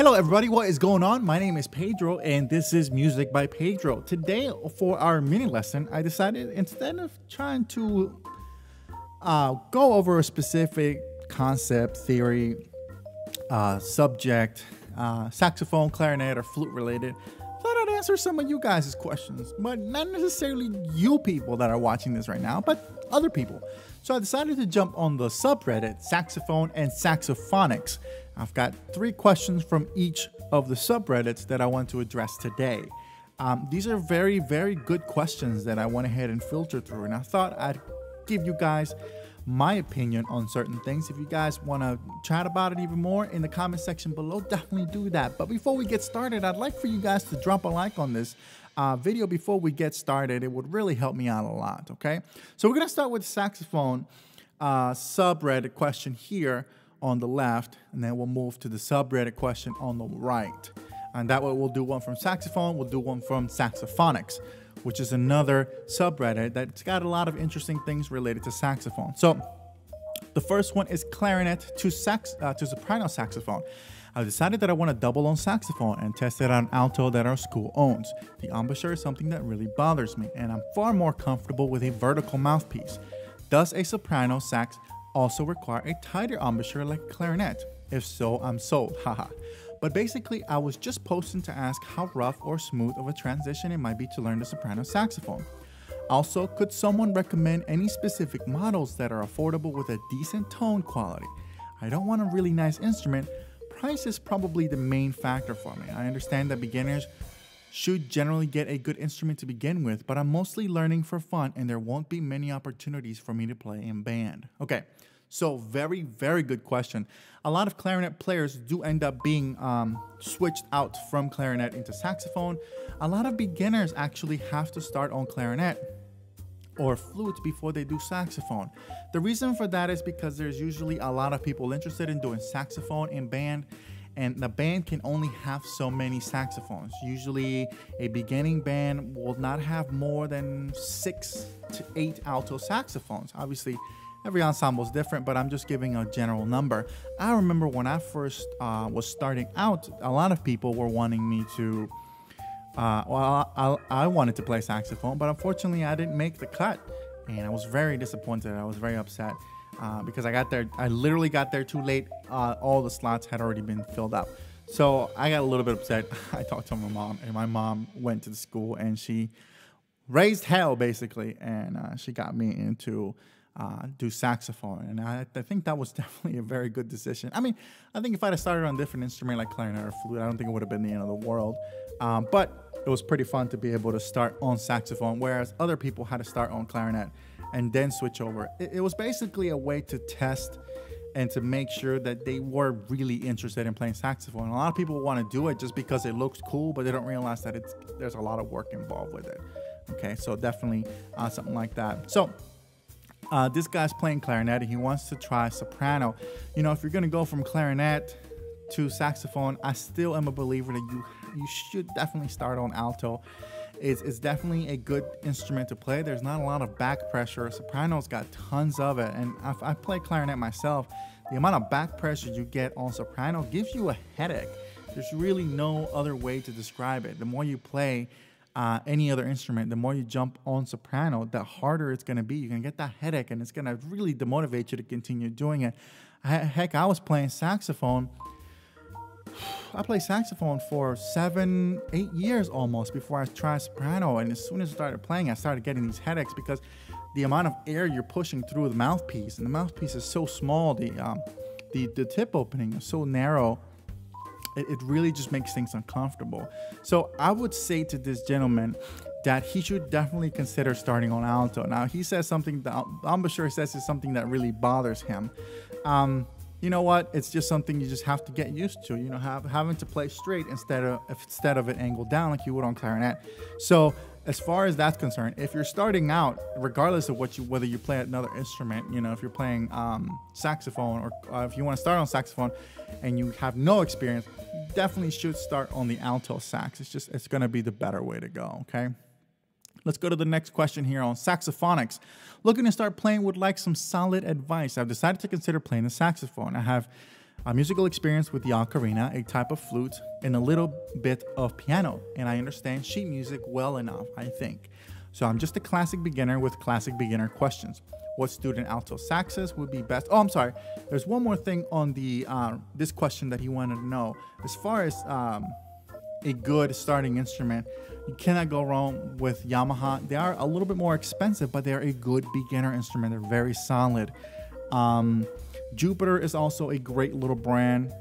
Hello everybody, what is going on? My name is Pedro and this is Music by Pedro. Today for our mini lesson, I decided instead of trying to go over a specific concept, theory, subject, saxophone, clarinet, or flute related, I thought I'd answer some of you guys' questions, but not necessarily you people that are watching this right now, but other people. So I decided to jump on the subreddit, saxophone and saxophonics. I've got 3 questions from each of the subreddits that I want to address today. These are very, very good questions that I went ahead and filtered through, and I thought I'd give you guys my opinion on certain things. If you guys want to chat about it even more in the comment section below, definitely do that. But before we get started, I'd like for you guys to drop a like on this video before we get started. It would really help me out a lot, okay? So we're going to start with the saxophone subreddit question here on the left, and then we'll move to the subreddit question on the right. And that way we'll do one from saxophone, we'll do one from saxophonics, which is another subreddit that's got a lot of interesting things related to saxophone. So the first one is clarinet to soprano saxophone. I decided that I want to double on saxophone and test it on alto that our school owns. The embouchure is something that really bothers me, and I'm far more comfortable with a vertical mouthpiece. Does a soprano sax also require a tighter embouchure like clarinet? If so, I'm sold, haha. But basically, I was just posting to ask how rough or smooth of a transition it might be to learn the soprano saxophone. Also, could someone recommend any specific models that are affordable with a decent tone quality? I don't want a really nice instrument. Price is probably the main factor for me. I understand that beginners should generally get a good instrument to begin with, but I'm mostly learning for fun and there won't be many opportunities for me to play in band. Okay, so very, very good question. A lot of clarinet players do end up being switched out from clarinet into saxophone. A lot of beginners actually have to start on clarinet or flute before they do saxophone. The reason for that is because there's usually a lot of people interested in doing saxophone in band, and the band can only have so many saxophones. Usually a beginning band will not have more than 6 to 8 alto saxophones. Obviously every ensemble is different, but I'm just giving a general number. I remember when I first was starting out, a lot of people were wanting me to I wanted to play saxophone, but unfortunately I didn't make the cut, and I was very disappointed. I was very upset because I literally got there too late. All the slots had already been filled up. So I got a little bit upset. I talked to my mom, and my mom went to the school and she raised hell basically, and she got me into do saxophone, and I think that was definitely a very good decision. I mean, I think if I'd have started on a different instrument like clarinet or flute, I don't think it would have been the end of the world. But it was pretty fun to be able to start on saxophone, whereas other people had to start on clarinet and then switch over. It was basically a way to test and to make sure that they were really interested in playing saxophone. A lot of people want to do it just because it looks cool, but they don't realize that there's a lot of work involved with it. Okay, so definitely something like that. So this guy's playing clarinet and he wants to try soprano. You know, if you're going to go from clarinet to saxophone, I still am a believer that you should definitely start on alto. It's definitely a good instrument to play. There's not a lot of back pressure. Soprano's got tons of it, and I play clarinet myself. The amount of back pressure you get on soprano gives you a headache. There's really no other way to describe it. The more you play any other instrument, the more you jump on soprano, the harder it's going to be. You're going to get that headache, and it's going to really demotivate you to continue doing it. Heck, I was playing saxophone. I played saxophone for 7, 8 years almost before I tried soprano, and as soon as I started playing, I started getting these headaches because the amount of air you're pushing through the mouthpiece, and the mouthpiece is so small, the tip opening is so narrow, it really just makes things uncomfortable. So I would say to this gentleman that he should definitely consider starting on alto. Now, he says something, the embouchure says is something that really bothers him. You know what? It's just something you just have to get used to. You know, having to play straight instead of it angled down like you would on clarinet. So as far as that's concerned, if you're starting out, regardless of whether you play another instrument, you know, if you're playing saxophone or if you want to start on saxophone and you have no experience, you definitely should start on the alto sax. It's going to be the better way to go. Okay. Let's go to the next question here on saxophonics. Looking to start playing, would like some solid advice. I've decided to consider playing the saxophone. I have a musical experience with the ocarina, a type of flute, and a little bit of piano. And I understand sheet music well enough, I think. So I'm just a classic beginner with classic beginner questions. What student alto saxes would be best? Oh, I'm sorry. There's one more thing on the this question that he wanted to know. As far as a good starting instrument, you cannot go wrong with Yamaha. They are a little bit more expensive, but they're a good beginner instrument. They're very solid. Jupiter is also a great little brand.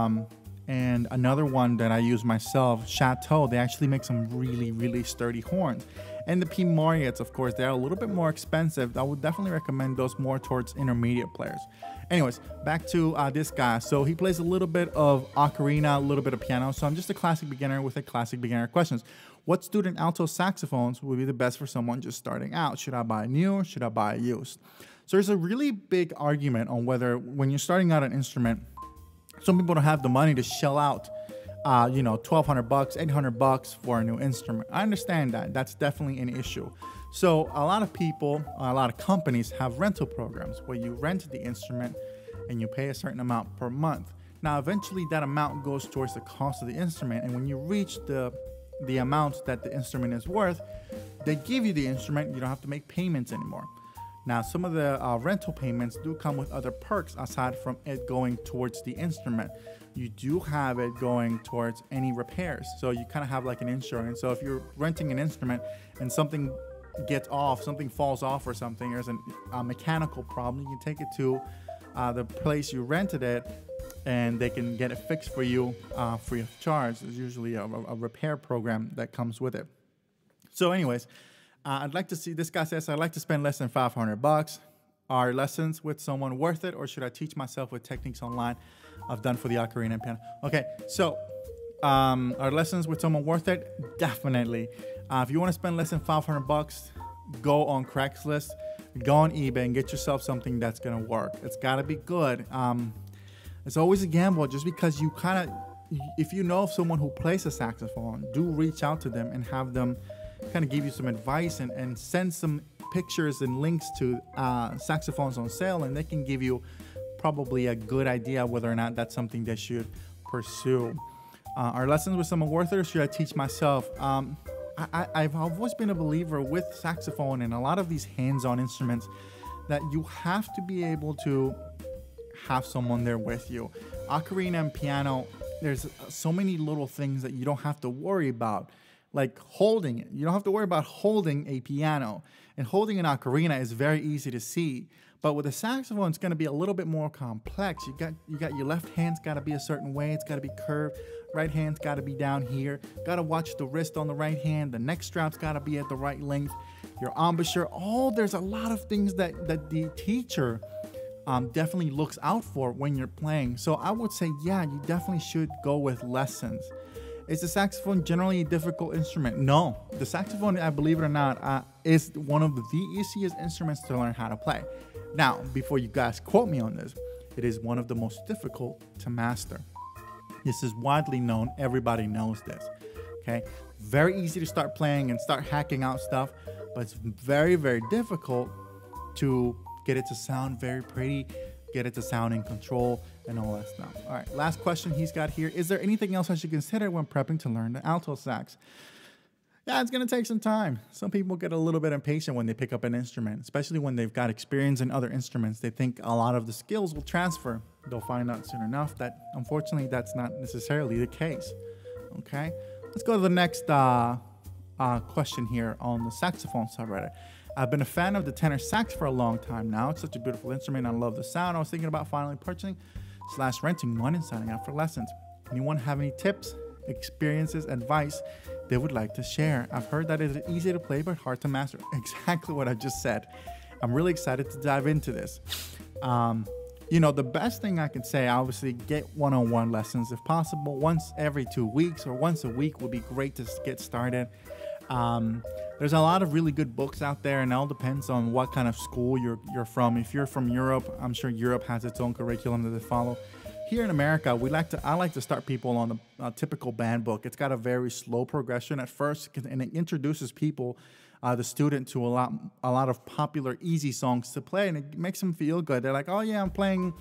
And another one that I use myself, Chateau, they actually make some really, really sturdy horns. And the P. Marriotts, of course, they're a little bit more expensive. I would definitely recommend those more towards intermediate players. Anyways, back to this guy. So he plays a little bit of ocarina, a little bit of piano. So I'm just a classic beginner with a classic beginner questions. What student alto saxophones would be the best for someone just starting out? Should I buy new or should I buy used? So there's a really big argument on whether when you're starting out an instrument, some people don't have the money to shell out, $1,200, $800 for a new instrument. I understand that. That's definitely an issue. So a lot of people, a lot of companies have rental programs where you rent the instrument and you pay a certain amount per month. Now, eventually that amount goes towards the cost of the instrument. And when you reach the amount that the instrument is worth, they give you the instrument. You don't have to make payments anymore. Now, some of the rental payments do come with other perks aside from it going towards the instrument. You do have it going towards any repairs. So you kind of have like an insurance. So if you're renting an instrument and something gets off, something falls off or something, there's a mechanical problem, you can take it to the place you rented it and they can get it fixed for you free of charge. There's usually a repair program that comes with it. So anyways, I'd like to see, this guy says, I'd like to spend less than $500. Are lessons with someone worth it, or should I teach myself with techniques online I've done for the ocarina and piano? Okay, so are lessons with someone worth it? Definitely. If you want to spend less than $500, go on Craigslist, go on eBay, and get yourself something that's going to work. It's got to be good. It's always a gamble just because you kind of, if you know of someone who plays a saxophone, do reach out to them and have them kind of give you some advice and send some pictures and links to saxophones on sale, and they can give you probably a good idea whether or not that's something they should pursue. Are lessons with someone worth it, or should I teach myself? I've always been a believer with saxophone and a lot of these hands-on instruments that you have to be able to have someone there with you. Ocarina and piano, there's so many little things that you don't have to worry about. Like holding it. You don't have to worry about holding a piano. And holding an ocarina is very easy to see. But with a saxophone, it's going to be a little bit more complex. You got your left hand's got to be a certain way. It's got to be curved. Right hand's got to be down here. Got to watch the wrist on the right hand. The neck strap's got to be at the right length. Your embouchure. There's a lot of things that the teacher definitely looks out for when you're playing. So I would say, yeah, you definitely should go with lessons. Is the saxophone generally a difficult instrument? No. The saxophone, I believe it or not, is one of the easiest instruments to learn how to play. Now, before you guys quote me on this, it is one of the most difficult to master. This is widely known. Everybody knows this. Okay? Very easy to start playing and start hacking out stuff, but it's very, very difficult to get it to sound very pretty, get it to sound in control, and all that stuff. All right, last question he's got here. Is there anything else I should consider when prepping to learn the alto sax? Yeah, it's going to take some time. Some people get a little bit impatient when they pick up an instrument, especially when they've got experience in other instruments. They think a lot of the skills will transfer. They'll find out soon enough that, unfortunately, that's not necessarily the case. Okay, let's go to the next question here on the saxophone subreddit. I've been a fan of the tenor sax for a long time now. It's such a beautiful instrument. I love the sound. I was thinking about finally purchasing/renting one and signing up for lessons. Anyone have any tips, experiences, advice they would like to share? I've heard that it is easy to play but hard to master. Exactly what I just said. I'm really excited to dive into this. The best thing I can say, obviously, get one-on-one lessons if possible. Once every 2 weeks or once a week would be great to get started. There's a lot of really good books out there, and it all depends on what kind of school you're from. If you're from Europe, I'm sure Europe has its own curriculum that they follow. Here in America, I like to start people on a typical band book. It's got a very slow progression at first, and it introduces people, the student, to a lot of popular, easy songs to play, and it makes them feel good. They're like, oh yeah, I'm playing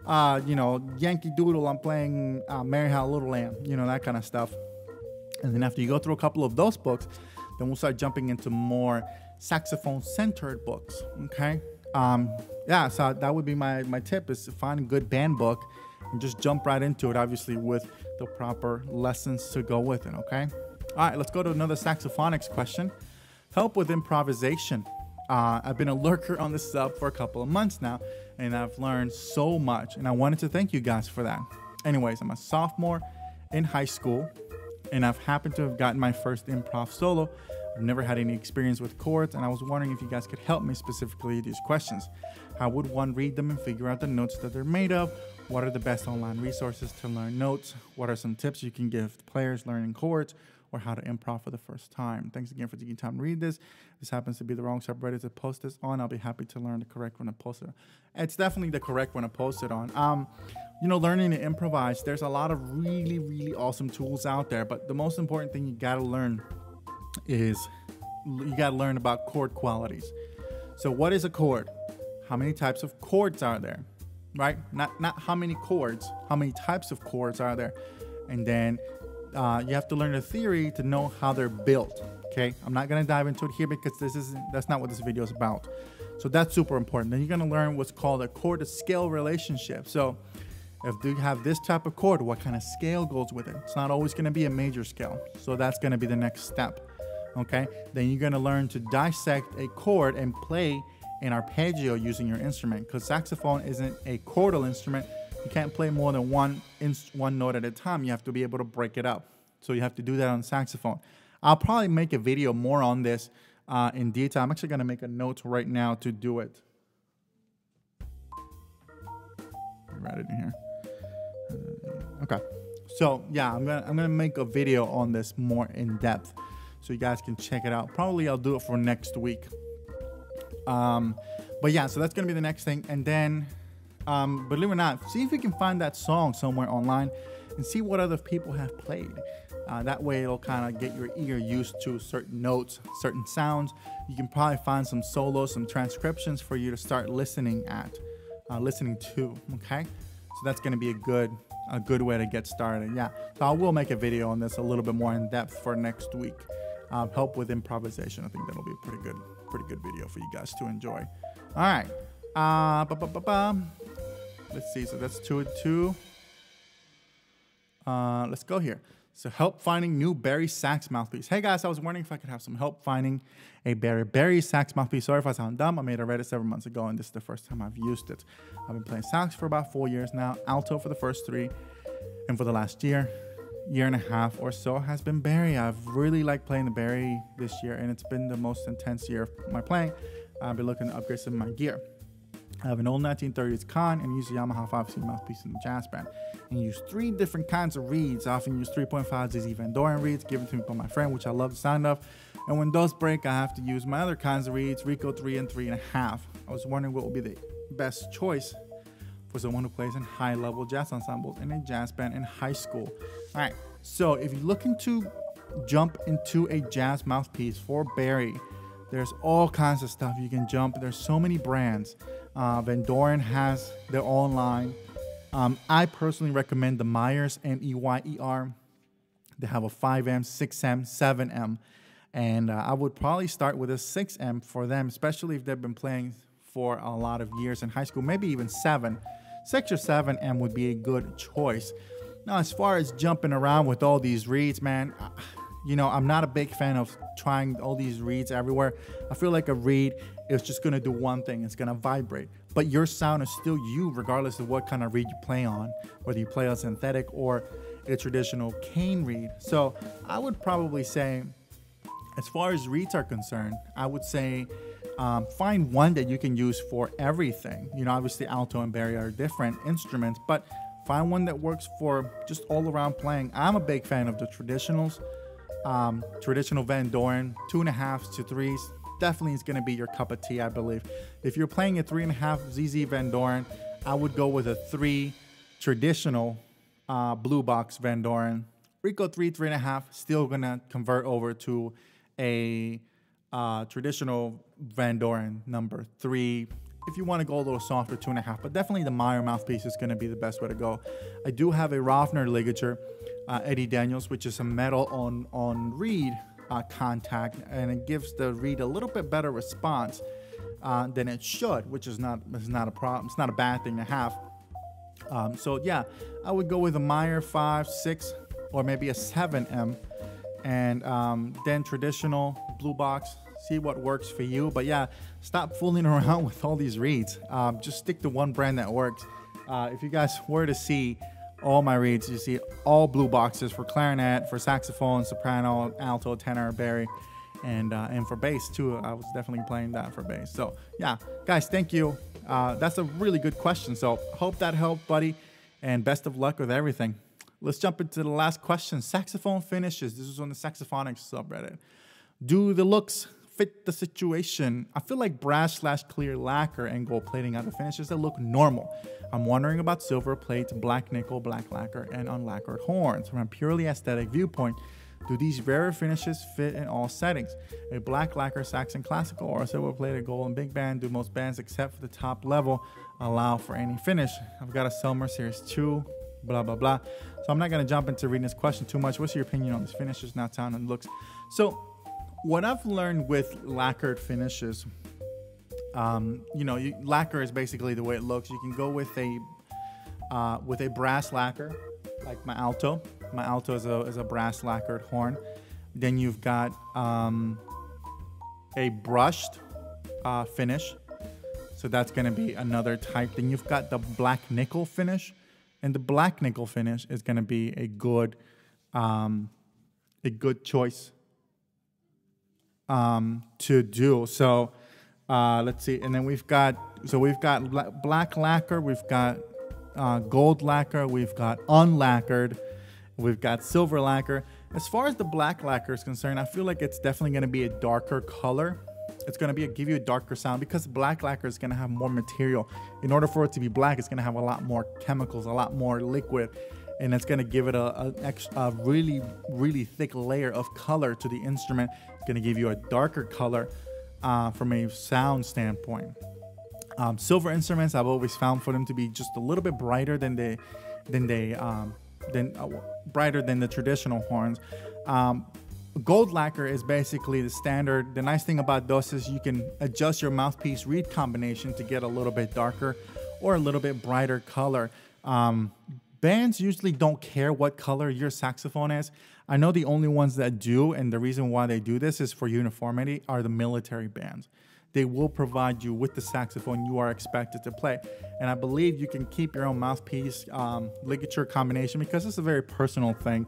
Yankee Doodle, I'm playing Mary Had a Little Lamb, that kind of stuff. And then after you go through a couple of those books, then we'll start jumping into more saxophone-centered books, okay? So that would be my tip, is to find a good band book and just jump right into it, obviously with the proper lessons to go with it, okay? All right, let's go to another saxophonics question. Help with improvisation. I've been a lurker on the sub for a couple of months now, and I've learned so much, and I wanted to thank you guys for that. Anyways, I'm a sophomore in high school, and I've happened to have gotten my first improv solo. I've never had any experience with chords, and I was wondering if you guys could help me specifically these questions. How would one read them and figure out the notes that they're made of? What are the best online resources to learn notes? What are some tips you can give players learning chords, or how to improv for the first time? Thanks again for taking time to read this. This happens to be the wrong subreddit to post this on. I'll be happy to learn the correct one to post it on. It's definitely the correct one to post it on. Learning to improvise, there's a lot of really, really awesome tools out there, but the most important thing you gotta learn is you gotta learn about chord qualities. So what is a chord? How many types of chords are there, right? Not how many chords, how many types of chords are there? And then you have to learn the theory to know how they're built, okay? I'm not gonna dive into it here because that's not what this video is about. So that's super important. Then you're gonna learn what's called a chord to scale relationship. So if you have this type of chord, what kind of scale goes with it? It's not always gonna be a major scale. So that's gonna be the next step, okay? Then you're gonna learn to dissect a chord and play an arpeggio using your instrument, because saxophone isn't a chordal instrument. You can't play more than one note at a time. You have to be able to break it up. So you have to do that on saxophone. I'll probably make a video more on this in detail. I'm actually gonna make a note right now to do it. Write it in here. Okay. So yeah, I'm gonna make a video on this more in depth, so you guys can check it out. Probably I'll do it for next week. But yeah, so that's gonna be the next thing. And then, believe it or not, see if you can find that song somewhere online and see what other people have played. That way it'll kind of get your ear used to certain notes, certain sounds. You can probably find some solos, some transcriptions for you to start listening to, okay? So that's gonna be a good way to get started. Yeah, so I will make a video on this a little bit more in depth for next week. Help with improvisation. I think that'll be a pretty good video for you guys to enjoy. All right. Let's see. So that's 2 and 2. Let's go here. So help finding new Barry sax mouthpiece. Hey guys, I was wondering if I could have some help finding a Barry sax mouthpiece. Sorry if I sound dumb. I made a Reddit several months ago, and this is the first time I've used it. I've been playing sax for about 4 years now, alto for the first 3, and for the last year and a half or so has been Barry. I've really liked playing the Barry this year, and it's been the most intense year of my playing. I've been looking to upgrade some of my gear. I have an old 1930s Con and use a Yamaha 5C mouthpiece in the jazz band, and use 3 different kinds of reeds. I often use 3.5 ZZ Van Doren reeds given to me by my friend, which I love the sound of. And when those break, I have to use my other kinds of reeds, Rico 3 and 3.5. I was wondering what would be the best choice for someone who plays in high-level jazz ensembles in a jazz band in high school. All right, so if you're looking to jump into a jazz mouthpiece for Barry, there's all kinds of stuff you can jump. There's so many brands. Van Doren has their own line. I personally recommend the Myers, M-E-Y-E-R. They have a 5M, 6M, 7M. And I would probably start with a 6M for them, especially if they've been playing for a lot of years in high school, maybe even 7. 6 or 7M would be a good choice. Now, as far as jumping around with all these reeds, man, I'm not a big fan of trying all these reeds everywhere. I feel like a reed is just gonna do one thing. It's gonna vibrate. But your sound is still you, regardless of what kind of reed you play on, whether you play a synthetic or a traditional cane reed. So I would probably say, as far as reeds are concerned, I would say find one that you can use for everything. Obviously alto and Barry are different instruments, but find one that works for just all around playing. I'm a big fan of the traditionals. Traditional Van Doren, 2.5s to 3s, definitely is going to be your cup of tea, I believe. If you're playing a 3.5 ZZ Van Doren, I would go with a 3 traditional blue box Van Doren. Rico 3, 3.5, still going to convert over to a traditional Van Doren number 3 if you want to go a little softer, 2.5, but definitely the Meyer mouthpiece is going to be the best way to go. I do have a Rovner ligature, Eddie Daniels, which is a metal on reed contact, and it gives the reed a little bit better response than it should, which is not a problem. It's not a bad thing to have. So yeah, I would go with a Meyer 5, 6, or maybe a 7M, and then traditional blue box. See what works for you. But yeah, stop fooling around with all these reeds. Just stick to one brand that works. If you guys were to see all my reeds, you see all blue boxes for clarinet, for saxophone, soprano, alto, tenor, bari, and for bass too. I was definitely playing that for bass. So yeah, guys, thank you. That's a really good question. So hope that helped, buddy, and best of luck with everything. Let's jump into the last question. Saxophone finishes. This is on the Saxophonics subreddit. Do the looks fit the situation? I feel like brass/clear lacquer and gold plating are the finishes that look normal. I'm wondering about silver plates, black nickel, black lacquer, and unlacquered horns. From a purely aesthetic viewpoint, do these rarer finishes fit in all settings? A black lacquer Saxon classical or a silver plated gold and big band? Do most bands except for the top level allow for any finish? I've got a Selmer Series 2, blah, blah, blah. So I'm not going to jump into reading this question too much. What's your opinion on these finishes, not sound and looks? So what I've learned with lacquered finishes, lacquer is basically the way it looks. You can go with a brass lacquer, like my alto. My alto is a brass lacquered horn. Then you've got a brushed finish, so that's going to be another type. Then you've got the black nickel finish, and the black nickel finish is going to be a good choice to do. So let's see, and then we've got black lacquer, we've got gold lacquer, we've got unlacquered, we've got silver lacquer. As far as the black lacquer is concerned, I feel like it's definitely going to be a darker color. It's going to give you a darker sound because black lacquer is going to have more material. In order for it to be black, it's going to have a lot more chemicals, a lot more liquid, and it's going to give it a really, really thick layer of color to the instrument. It's going to give you a darker color from a sound standpoint. Silver instruments, I've always found for them to be just a little bit brighter than brighter than the traditional horns. Gold lacquer is basically the standard. The nice thing about those is you can adjust your mouthpiece reed combination to get a little bit darker or a little bit brighter color. Bands usually don't care what color your saxophone is. I know the only ones that do, and the reason why they do this is for uniformity, are the military bands. They will provide you with the saxophone you are expected to play. And I believe you can keep your own mouthpiece ligature combination because it's a very personal thing.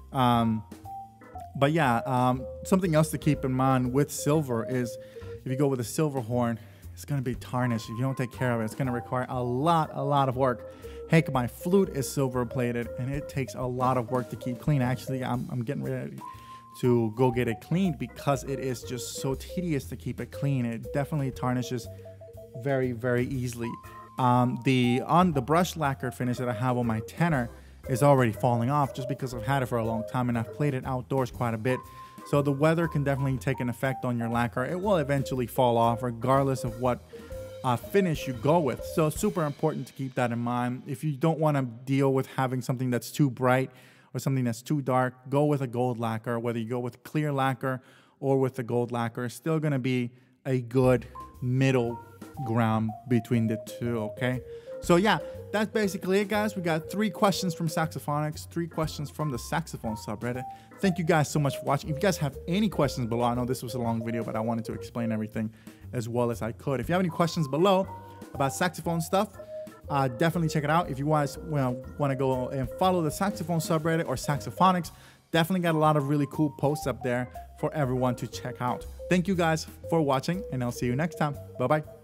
But yeah, something else to keep in mind with silver is if you go with a silver horn, it's going to be tarnished. If you don't take care of it, it's going to require a lot of work. Heck, my flute is silver plated and it takes a lot of work to keep clean. Actually, I'm getting ready to go get it cleaned because it is just so tedious to keep it clean. It definitely tarnishes very, very easily. The brush lacquered finish that I have on my tenor is already falling off just because I've had it for a long time and I've played it outdoors quite a bit. So the weather can definitely take an effect on your lacquer. It will eventually fall off regardless of what finish you go with. So super important to keep that in mind. If you don't want to deal with having something that's too bright or something that's too dark, go with a gold lacquer. Whether you go with clear lacquer or with the gold lacquer, it's still going to be a good middle ground between the two, okay? So yeah, that's basically it, guys. We got 3 questions from Saxophonics, 3 questions from the saxophone subreddit. Thank you guys so much for watching. If you guys have any questions below, I know this was a long video, but I wanted to explain everything as well as I could. If you have any questions below about saxophone stuff, definitely check it out. If you guys want to go and follow the saxophone subreddit or Saxophonics, definitely got a lot of really cool posts up there for everyone to check out. Thank you guys for watching, and I'll see you next time. Bye-bye.